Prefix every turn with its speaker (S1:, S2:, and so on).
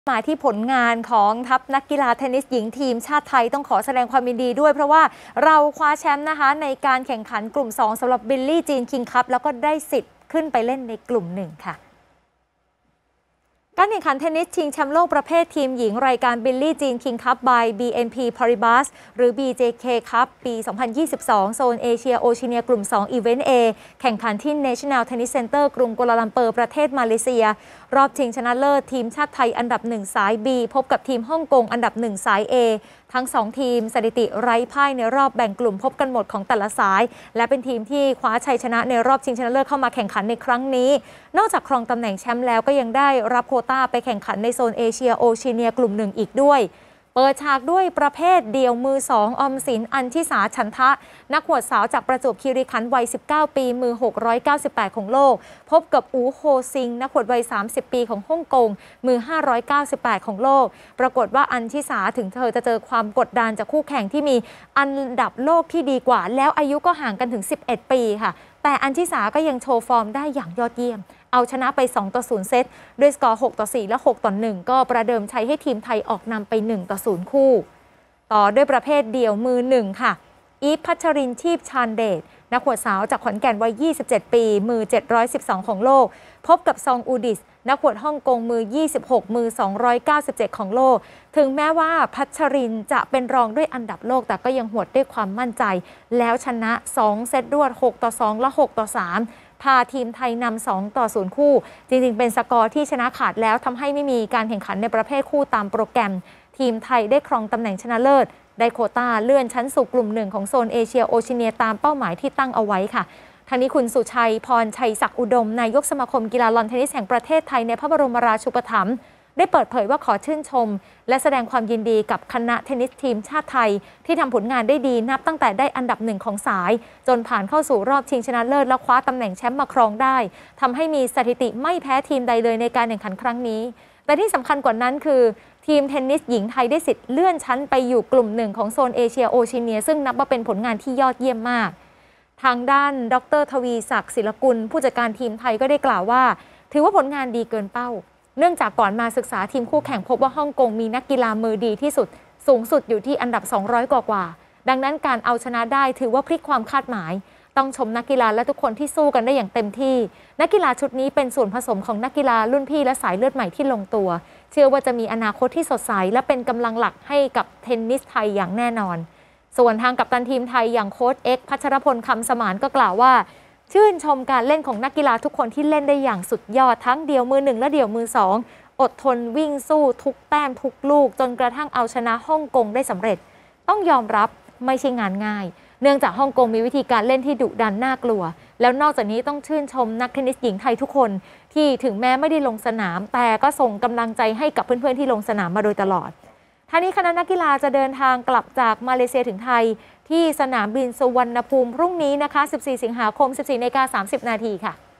S1: มาที่ผลงานของทัพนักกีฬาเทนนิสหญิงทีมชาติไทยต้องขอแสดงความยินดีด้วยเพราะว่าเราคว้าแชมป์นะคะในการแข่งขันกลุ่ม 2สำหรับบิลลี่จีนคิงคัพแล้วก็ได้สิทธิ์ขึ้นไปเล่นในกลุ่ม 1 ค่ะการแข่งขันเทนนิสชิงแชมป์โลกประเภททีมหญิงรายการบิลลี่จีนคิงคัพ by BNP Paribas หรือ BJK Cup ปี 2022 โซนเอเชียโอเชียเนียกลุ่ม 2 อีเวนต์ A แข่งขันที่ National Tennis Center กรุงกัวลาลัมเปอร์ประเทศมาเลเซียรอบชิงชนะเลิศทีมชาติไทยอันดับ 1 สาย B พบกับทีมฮ่องกงอันดับ 1 สาย A ทั้ง 2 ทีมสถิติไร้พ่ายในรอบแบ่งกลุ่มพบกันหมดของแต่ละสายและเป็นทีมที่คว้าชัยชนะในรอบชิงชนะเลิศเข้ามาแข่งขันในครั้งนี้นอกจากครองตำแหน่งแชมป์แล้วก็ยังได้รับโควต้าไปแข่งขันในโซนเอเชียโอเชียเนียกลุ่ม 1 อีกด้วยเปิดฉากด้วยประเภทเดี่ยวมือ 2 ออมสิน อัญชิสา ฉันทะนักหวดสาวจากประจวบคีรีขันธ์วัย 19 ปีมือ 698 ของโลกพบกับอูโฮซิงนักหวดวัย 30 ปีของฮ่องกงมือ 598 ของโลกปรากฏว่าอัญชิสาถึงเธอจะเจอความกดดันจากคู่แข่งที่มีอันดับโลกที่ดีกว่าแล้วอายุก็ห่างกันถึง 11 ปีค่ะแต่อัญชิสาก็ยังโชว์ฟอร์มได้อย่างยอดเยี่ยมเอาชนะไป 2-0 เซตด้วยสกอร์ 6-4 และ 6-1 ก็ประเดิมชัยให้ทีมไทยออกนำไป 1-0 คู่ต่อด้วยประเภทเดี่ยวมือ 1 ค่ะอีฟ พัชรินทร์ ชีพชาญเดชนักหวดสาวจากขอนแก่นวัย 27 ปีมือ 712 ของโลกพบกับซองอูดิสนักหวดฮ่องกงมือ 26 มือ 297 ของโลกถึงแม้ว่าพัชรินทร์จะเป็นรองด้วยอันดับโลกแต่ก็ยังหวดด้วยความมั่นใจแล้วชนะ 2 เซตรวด 6-2 และ 6-3 พาทีมไทยนำ 2-0 คู่จริงๆเป็นสกอร์ที่ชนะขาดแล้วทำให้ไม่มีการแข่งขันในประเภทคู่ตามโปรแกรมทีมไทยได้ครองตำแหน่งชนะเลิศได้โควต้าเลื่อนชั้นสู่กลุ่ม 1 ของโซนเอเชียโอเชียเนียตามเป้าหมายที่ตั้งเอาไว้ค่ะทางนี้คุณสุชัยพรชัยศักดิ์อุดมนายกสมาคมกีฬาลอนเทนนิสแห่งประเทศไทยในพระบรมราชูปถัมภ์ได้เปิดเผยว่าขอชื่นชมและแสดงความยินดีกับคณะเทนนิสทีมชาติไทยที่ทำผลงานได้ดีนับตั้งแต่ได้อันดับ 1 ของสายจนผ่านเข้าสู่รอบชิงชนะเลิศและคว้าตำแหน่งแชมป์มาครองได้ทำให้มีสถิติไม่แพ้ทีมใดเลยในการแข่งขันครั้งนี้แต่ที่สำคัญกว่านั้นคือทีมเทนนิสหญิงไทยได้สิทธิ์เลื่อนชั้นไปอยู่กลุ่ม 1 ของโซนเอเชียโอเชียเนียซึ่งนับว่าเป็นผลงานที่ยอดเยี่ยมมากทางด้านดร.ทวีศักดิ์ศิลกุลผู้จัดการทีมไทยก็ได้กล่าวว่าถือว่าผลงานดีเกินเป้าเนื่องจากก่อนมาศึกษาทีมคู่แข่งพบว่าฮ่องกงมีนักกีฬามือดีที่สุดสูงสุดอยู่ที่อันดับ 200 กว่าดังนั้นการเอาชนะได้ถือว่าพลิกความคาดหมายต้องชมนักกีฬาและทุกคนที่สู้กันได้อย่างเต็มที่นักกีฬาชุดนี้เป็นส่วนผสมของนักกีฬารุ่นพี่และสายเลือดใหม่ที่ลงตัวเชื่อว่าจะมีอนาคตที่สดใสและเป็นกำลังหลักให้กับเทนนิสไทยอย่างแน่นอนส่วนทางกัปตันทีมไทยอย่างโค้ชเอ็กซ์พัชรพลคำสมานก็กล่าวว่าชื่นชมการเล่นของนักกีฬาทุกคนที่เล่นได้อย่างสุดยอดทั้งเดี่ยวมือ 1และเดี่ยวมือ 2อดทนวิ่งสู้ทุกแต้มทุกลูกจนกระทั่งเอาชนะฮ่องกงได้สำเร็จต้องยอมรับไม่ใช่งานง่ายเนื่องจากฮ่องกงมีวิธีการเล่นที่ดุดันน่ากลัวแล้วนอกจากนี้ต้องชื่นชมนักเทนนิสหญิงไทยทุกคนที่ถึงแม้ไม่ได้ลงสนามแต่ก็ส่งกำลังใจให้กับเพื่อนๆที่ลงสนามมาโดยตลอดท่านี้คณะนักกีฬาจะเดินทางกลับจากมาเลเซียถึงไทยที่สนามบินสุวรรณภูมิพรุ่งนี้นะคะ14 สิงหาคม 14:30 น.ค่ะ